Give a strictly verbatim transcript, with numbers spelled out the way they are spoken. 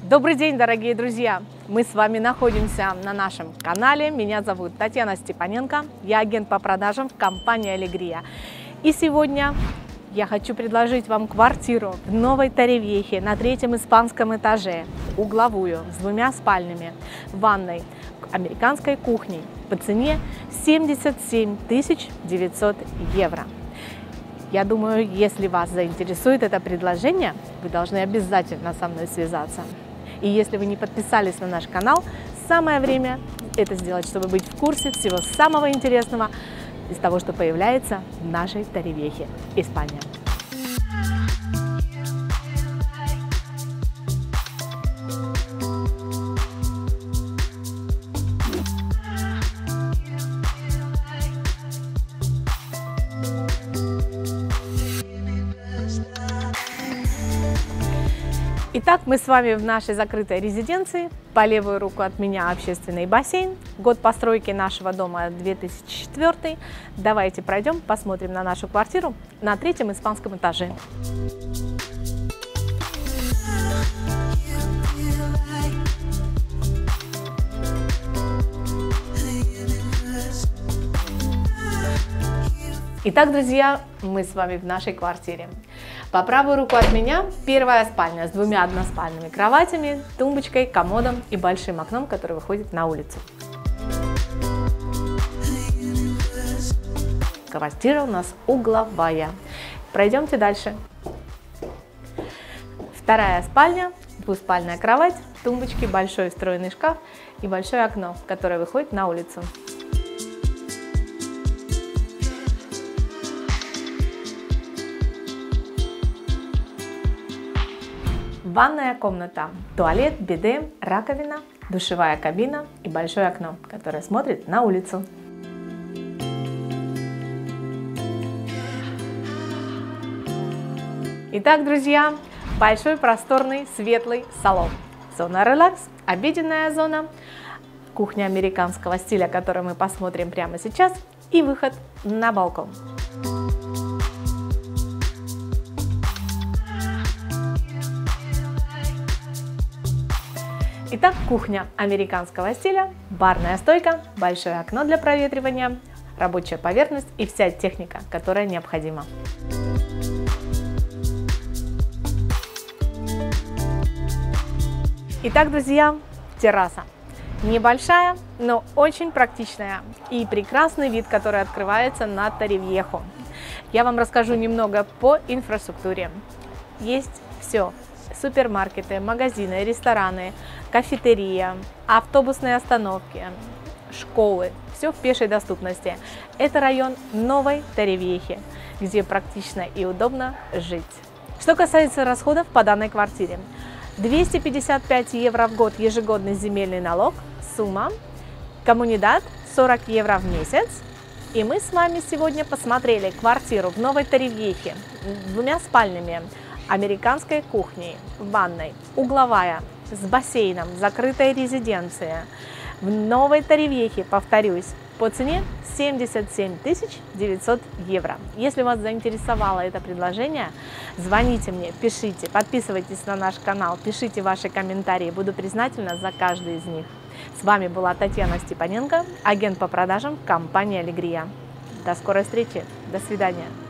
Добрый день, дорогие друзья! Мы с вами находимся на нашем канале. Меня зовут Татьяна Степаненко. Я агент по продажам в компании Алегрия. И сегодня я хочу предложить вам квартиру в Новой Торревьехе на третьем испанском этаже, угловую, с двумя спальнями, ванной, американской кухней по цене семьдесят семь тысяч девятьсот евро. Я думаю, если вас заинтересует это предложение, вы должны обязательно со мной связаться. И если вы не подписались на наш канал, самое время это сделать, чтобы быть в курсе всего самого интересного из того, что появляется в нашей Торревьехе, Испания. Итак, мы с вами в нашей закрытой резиденции. По левую руку от меня общественный бассейн. Год постройки нашего дома две тысячи четвёртый. Давайте пройдем, посмотрим на нашу квартиру на третьем испанском этаже. Итак, друзья, мы с вами в нашей квартире. По правую руку от меня первая спальня с двумя односпальными кроватями, тумбочкой, комодом и большим окном, которое выходит на улицу. Квартира у нас угловая. Пройдемте дальше. Вторая спальня, двуспальная кровать, тумбочки, большой встроенный шкаф и большое окно, которое выходит на улицу. Ванная комната, туалет, биде, раковина, душевая кабина и большое окно, которое смотрит на улицу. Итак, друзья, большой, просторный, светлый салон. Зона релакс, обеденная зона, кухня американского стиля, которую мы посмотрим прямо сейчас, и выход на балкон. Итак, кухня американского стиля, барная стойка, большое окно для проветривания, рабочая поверхность и вся техника, которая необходима. Итак, друзья, терраса. Небольшая, но очень практичная и прекрасный вид, который открывается на Торревьеху. Я вам расскажу немного по инфраструктуре. Есть все. Супермаркеты, магазины, рестораны, кафетерия, автобусные остановки, школы. Все в пешей доступности. Это район Новой Торревьехи, где практично и удобно жить. Что касается расходов по данной квартире. двести пятьдесят пять евро в год ежегодный земельный налог, сумма, коммунидат сорок евро в месяц. И мы с вами сегодня посмотрели квартиру в Новой Торревьехе с двумя спальнями, американской кухней, ванной, угловая, с бассейном, закрытая резиденция. В Новой Торревьехе, повторюсь, по цене семьдесят семь тысяч девятьсот евро. Если вас заинтересовало это предложение, звоните мне, пишите, подписывайтесь на наш канал, пишите ваши комментарии, буду признательна за каждый из них. С вами была Татьяна Степаненко, агент по продажам компании Алегрия. До скорой встречи, до свидания.